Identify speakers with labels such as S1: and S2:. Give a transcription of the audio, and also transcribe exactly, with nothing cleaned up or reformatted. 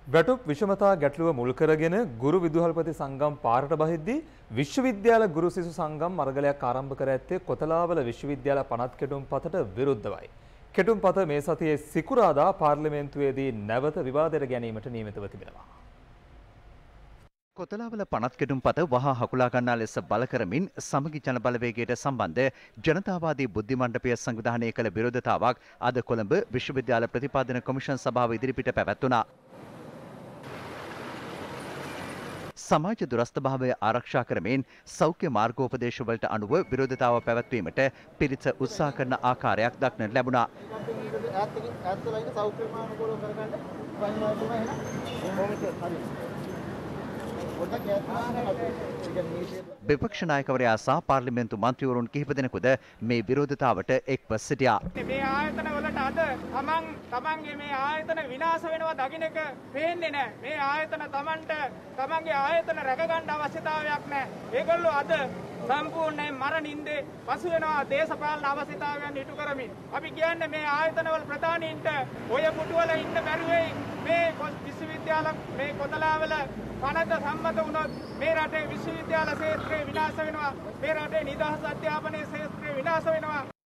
S1: වැටුප් විෂමතා ගැටලුව මුල් කරගෙන ගුරු විදුහල්පති සංගම් පාරට බහිද්දී විශ්වවිද්‍යාල ගුරු සිසු සංගම් මර්ගලයක් ආරම්භ කර ඇත්තේ කොතලාවල විශ්වවිද්‍යාල පනත් කෙටුම්පතට විරුද්ධවයි. කෙටුම්පත මේ සතියේ සිකුරාදා පාර්ලිමේන්තුවේදී නැවත විවාදයට ගැනීමට නියමිතව තිබෙනවා.
S2: කොතලාවල පනත් කෙටුම්පත වහා හකුලා ගන්නා ලෙස බල කරමින් සමගි ජන බලවේගයට සම්බන්ධ ජනතාවාදී බුද්ධි මණ්ඩපය සංවිධානය කළ විරෝධතාවක් අද කොළඹ විශ්වවිද්‍යාල ප්‍රතිපාදන කොමිෂන් සභාව ඉදිරිපිට පැවැත්වුණා. සමාජ දුරස්ථභාවය ආරක්ෂා කරමින් සෞඛ්‍ය මාර්ගෝපදේශවලට අනුව විරෝධතාව පැවැත්වීමට පිරිස උත්සාහ කරන ආකාරයක් දක්නට ලැබුණා. විපක්ෂ නායකවරයා සහ පාර්ලිමේන්තු මන්ත්‍රීවරුන් කිහිප දෙනෙකුද මේ විරෝධතාවට එක්ව සිටියා.
S3: මේ ආයතන වලට අද තමන් තමන්ගේ මේ ආයතන විනාශ වෙනවා දකින්න එක පේන්නේ නැහැ. මේ ආයතන තමන්ට තමන්ගේ ආයතන රැකගන්න අවශ්‍යතාවයක් නැහැ. ඒගොල්ලෝ අද සම්පූර්ණයෙන් මරණින්දේ පසු වෙනවා දේශපාලන අවශ්‍යතාවයන් ඉටු කරමින්. අපි කියන්නේ මේ ආයතනවල ප්‍රධානීන්ට ඔය පුටුවල ඉන්න බැරි වෙයි. මේ විශ්වවිද්‍යාල මේ කොතලාවල පනත සම්මත වුණොත් මේ රටේ විශ්වවිද්‍යාල ක්ෂේත්‍රය විනාශ වෙනවා. මේ රටේ නිදහස් අධ්‍යාපනයේ ක්ෂේත්‍රය විනාශ වෙනවා.